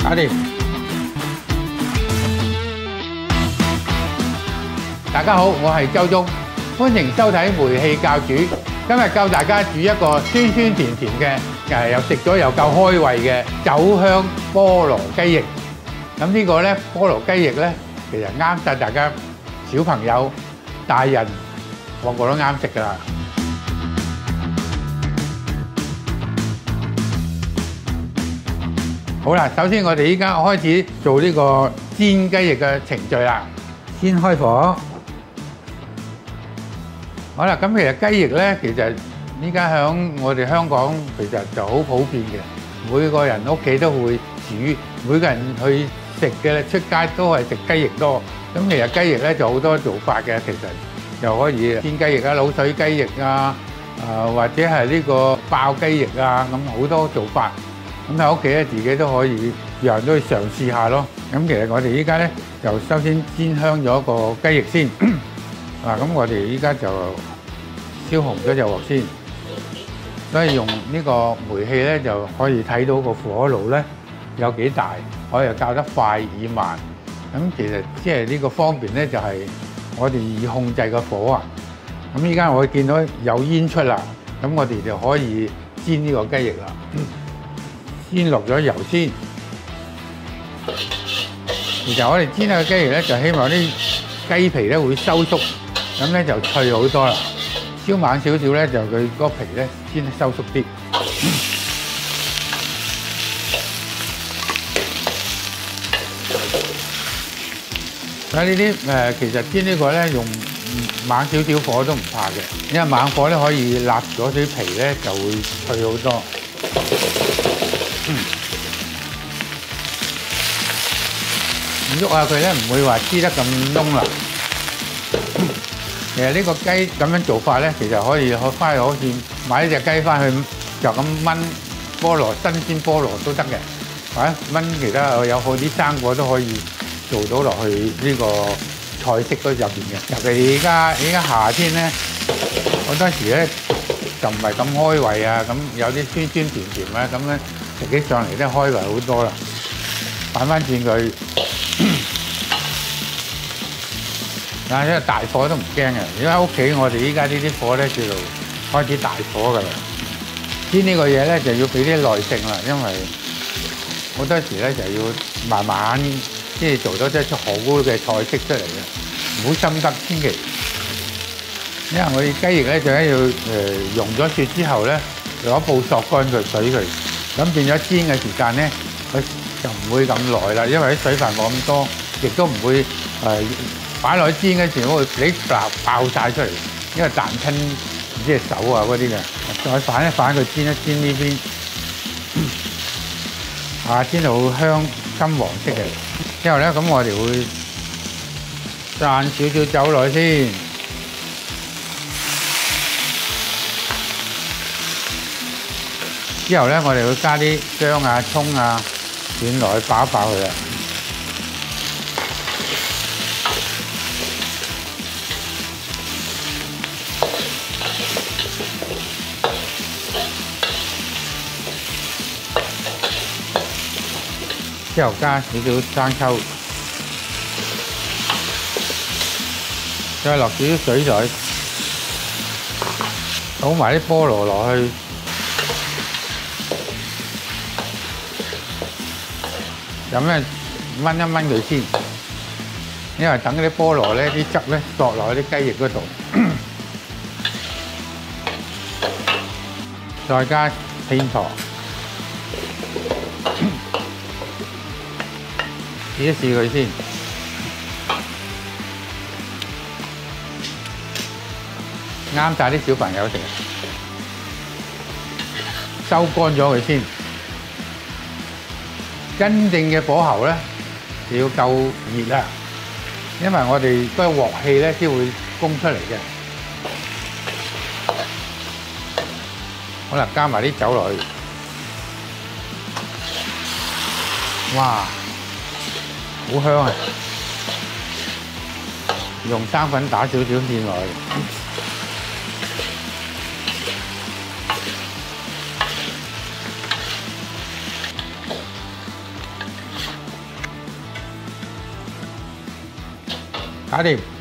搞掂。大家好，我係周中，歡迎收睇煤氣教煮。今日教大家煮一個酸酸甜甜嘅，又食咗又夠開胃嘅酒香菠蘿雞翼。咁呢個咧菠蘿雞翼咧，其實啱晒大家小朋友、大人個個都啱食㗎啦。好啦，首先我哋依家開始做呢個煎雞翼嘅程序啦。先開火。好啦，咁其實雞翼咧，其實依家響我哋香港其實就好普遍嘅，每個人屋企都會煮，每個人去食嘅出街都係食雞翼多。咁其實雞翼咧就好多做法嘅，其實又可以煎雞翼啊、滷水雞翼啊，或者係呢個爆雞翼啊，咁好多做法。咁喺屋企咧自己都可以，樣樣都去嘗試下咯。咁其實我哋依家咧就首先煎香咗個雞翼先。嗱，咁我哋依家就燒紅咗隻鑊先，所以用呢個煤氣咧就可以睇到個火爐咧有幾大，可以較得快與慢。咁其實即係呢個方便咧，就係我哋易控制個火啊。咁依家我見到有煙出啦，咁我哋就可以煎呢個雞翼啦。先落咗油先。其實我哋煎下個雞翼咧，就希望啲雞皮咧會收縮。咁咧就脆好多啦，燒猛少少咧就佢嗰皮咧先收縮啲。所以呢啲其實煎呢個咧用猛少少火都唔怕嘅，因為猛火咧可以焫咗啲皮咧就會脆好多。唔喐下佢咧唔會話黐得咁燶啦。其實呢個雞咁樣做法咧，其實可以翻去好似買一隻雞翻去就咁炆菠蘿，新鮮菠蘿都得嘅，或者炆其他有好啲生果都可以做到落去呢個菜式嗰入邊嘅。尤其而家夏天咧，好多時咧就唔係咁開胃啊，咁有啲酸酸甜甜啊，咁咧食起上嚟咧開胃好多啦。反翻轉佢。嗱，因為大火都唔驚嘅，如果喺屋企我哋依家呢啲火咧叫做開始大火㗎啦。煎呢個嘢咧就要俾啲耐性啦，因為好多時咧就要慢慢先至做到一出好嘅菜式出嚟嘅，唔好心急千祈。因為我哋雞翼咧就要溶咗雪之後咧，攞布索乾佢水佢，咁變咗煎嘅時間咧，佢就唔會咁耐啦，因為啲水分冇咁多，亦都唔會擺落去煎嗰時會俾爆晒出嚟，因為彈親唔知係手啊嗰啲嘅。再反一反佢煎一煎呢邊，煎到香金黃色嘅。之後咧咁我哋會灒少少酒落去先，之後咧我哋會加啲薑啊、葱啊轉落去爆一爆佢啦。之後加少少生抽，再落少少水水，倒埋啲菠蘿落去，咁咧燜一燜佢先，因為等啲菠蘿咧啲汁咧索落去啲雞翼嗰度，再加片糖。試一試佢先，啱晒啲小朋友食，收乾咗佢先。真正嘅火候咧，就要夠熱啦，因為我哋嗰個鑊氣咧先會供出嚟嘅。好啦，加埋啲酒落去，哇！好香啊！用生粉打少少芡落去， 搞掂。